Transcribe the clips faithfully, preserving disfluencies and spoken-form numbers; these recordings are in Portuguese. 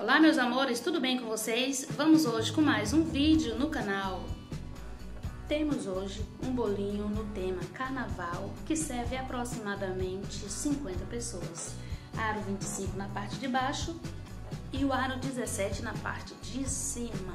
Olá meus amores, tudo bem com vocês? Vamos hoje com mais um vídeo no canal. Temos hoje um bolinho no tema carnaval que serve aproximadamente cinquenta pessoas. Aro vinte e cinco na parte de baixo e o aro dezessete na parte de cima.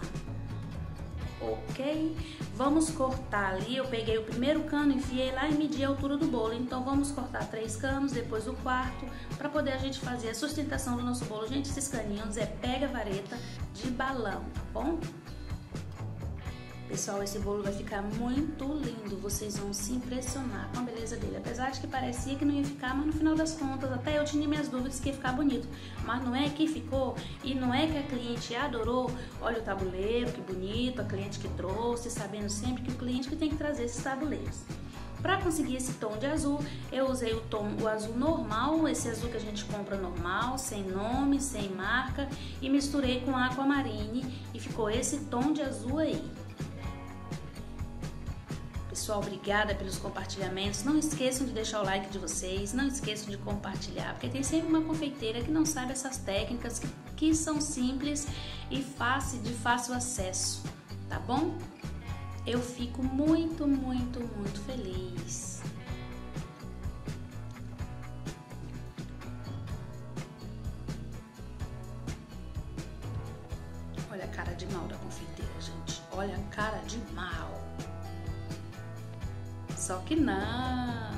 Ok? Vamos cortar ali, eu peguei o primeiro cano, enfiei lá e medi a altura do bolo. Então vamos cortar três canos, depois o quarto, para poder a gente fazer a sustentação do nosso bolo. Gente, esses caninhos é pega vareta de balão, tá bom? Pessoal, esse bolo vai ficar muito lindo, vocês vão se impressionar com a beleza dele. Apesar de que parecia que não ia ficar, mas no final das contas, até eu tinha minhas dúvidas que ia ficar bonito. Mas não é que ficou, e não é que a cliente adorou. Olha o tabuleiro, que bonito, a cliente que trouxe, sabendo sempre que o cliente que tem que trazer esses tabuleiros. Para conseguir esse tom de azul, eu usei o tom, o azul normal, esse azul que a gente compra normal, sem nome, sem marca, e misturei com aquamarine e ficou esse tom de azul aí. Pessoal, obrigada pelos compartilhamentos. Não esqueçam de deixar o like de vocês, não esqueçam de compartilhar, porque tem sempre uma confeiteira que não sabe essas técnicas que, que são simples e fácil, de fácil acesso, tá bom? Eu fico muito, muito, muito feliz. Olha a cara de mal da confeiteira, gente. Olha a cara de mal. Só que não.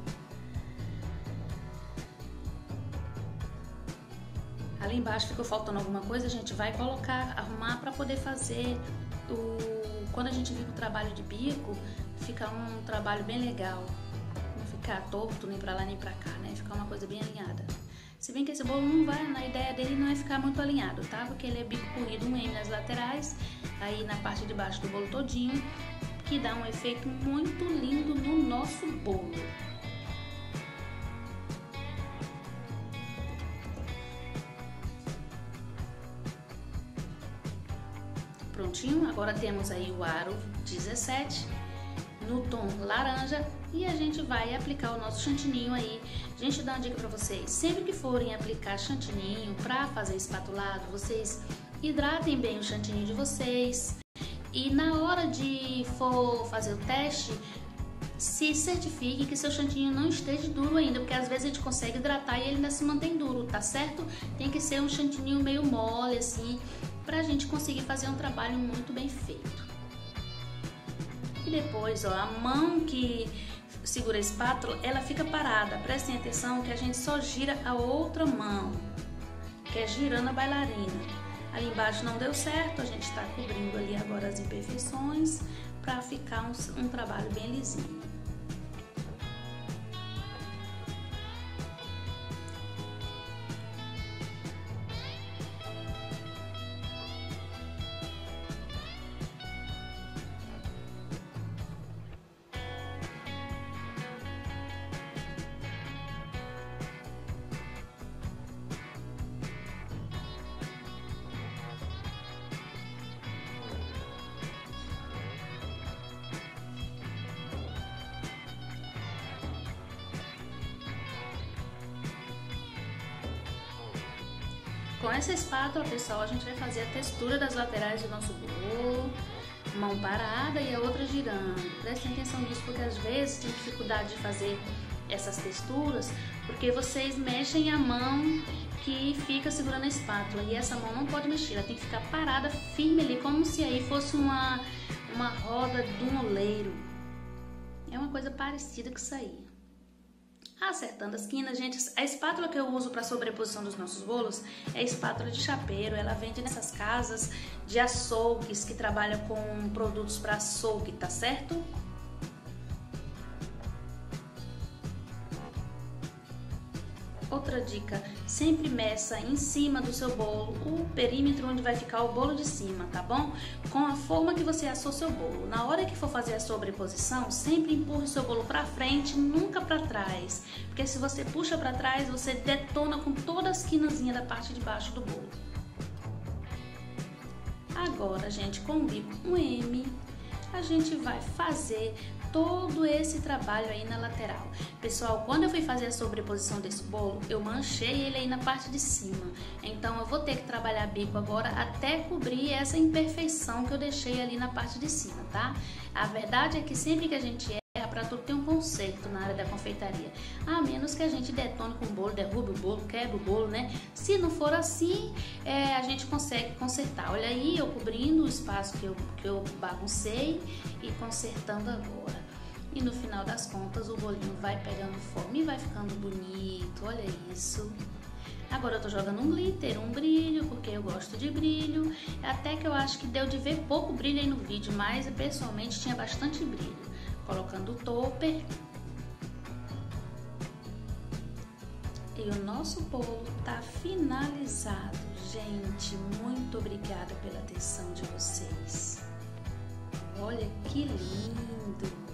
Ali embaixo ficou faltando alguma coisa, a gente vai colocar, arrumar para poder fazer o... Quando a gente vir pro trabalho de bico, fica um trabalho bem legal. Não ficar torto nem pra lá nem pra cá, né? Ficar uma coisa bem alinhada. Se bem que esse bolo não vai, na ideia dele não é ficar muito alinhado, tá? Porque ele é bico corrido, um M nas laterais, aí na parte de baixo do bolo todinho, que dá um efeito muito lindo no nosso bolo. Prontinho, agora temos aí o aro dezessete no tom laranja e a gente vai aplicar o nosso chantininho aí. Gente, dá uma dica pra vocês, sempre que forem aplicar chantininho pra fazer espatulado, vocês hidratem bem o chantininho de vocês. E na hora de for fazer o teste, se certifique que seu chantininho não esteja duro ainda, porque às vezes a gente consegue hidratar e ele ainda se mantém duro, tá certo? Tem que ser um chantininho meio mole assim, pra gente conseguir fazer um trabalho muito bem feito. E depois, ó, a mão que segura a espátula, ela fica parada. Prestem atenção que a gente só gira a outra mão, que é girando a bailarina. Ali embaixo não deu certo, a gente está cobrindo ali agora as imperfeições para ficar um, um trabalho bem lisinho. Com essa espátula, pessoal, a gente vai fazer a textura das laterais do nosso bolo, mão parada e a outra girando. Prestem atenção nisso, porque às vezes tem dificuldade de fazer essas texturas, porque vocês mexem a mão que fica segurando a espátula, e essa mão não pode mexer, ela tem que ficar parada, firme ali, como se aí fosse uma, uma roda de um oleiro. É uma coisa parecida com isso aí. Acertando as quinas, gente, a espátula que eu uso para sobreposição dos nossos bolos é a espátula de chapeiro. Ela vende nessas casas de açougues que trabalham com produtos para açougue, tá certo? Outra dica, sempre meça em cima do seu bolo o perímetro onde vai ficar o bolo de cima, tá bom? Com a forma que você assou seu bolo. Na hora que for fazer a sobreposição, sempre empurre o seu bolo pra frente, nunca pra trás. Porque se você puxa pra trás, você detona com toda a esquinazinha da parte de baixo do bolo. Agora, gente, com o bico um M, a gente vai fazer todo esse trabalho aí na lateral. Pessoal, quando eu fui fazer a sobreposição desse bolo, eu manchei ele aí na parte de cima. Então eu vou ter que trabalhar bico agora até cobrir essa imperfeição que eu deixei ali na parte de cima, tá? A verdade é que sempre que a gente erra, para tudo tem um conserto na área da confeitaria. A menos que a gente detone com o bolo, derrube o bolo, quebre o bolo, né? Se não for assim, é, a gente consegue consertar. Olha aí, eu cobrindo o espaço que eu, que eu baguncei e consertando agora. E no final das contas, o bolinho vai pegando forma e vai ficando bonito, olha isso. Agora eu tô jogando um glitter, um brilho, porque eu gosto de brilho. Até que eu acho que deu de ver pouco brilho aí no vídeo, mas pessoalmente tinha bastante brilho. Colocando o topper. E o nosso bolo tá finalizado. Gente, muito obrigada pela atenção de vocês. Olha que lindo!